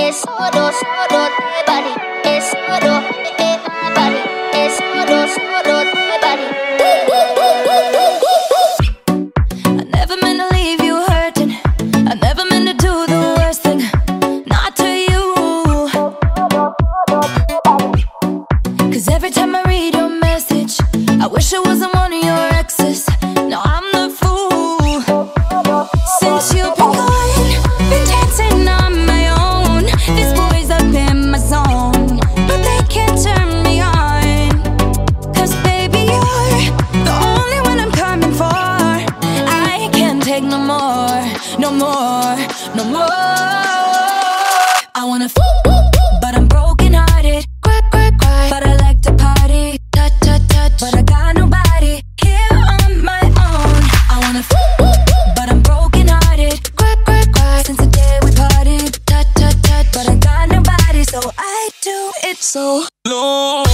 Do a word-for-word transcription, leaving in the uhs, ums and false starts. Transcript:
es solo, solo de body, es solo de body, es solo, solo de body. I never meant to leave you hurting. I never meant to do the worst thing, not to you. Cause every time I read your message, I wish I wasn't one of your exes. Now I'm the fool. Since you've been gone, been dancing on my own. These boys up in my zone, but they can't turn me on. Cause baby, you're the only one I'm coming for. I can't take no more, no more, no more. I wanna f, but I'm broken hearted. Cry, cry, cry, but I like to party. Touch, touch, touch, but I got nobody here on my own. I wanna f, but I'm broken hearted. Cry, cry, cry, since the day we parted. Touch, touch, touch, but I got nobody, so I do it so long.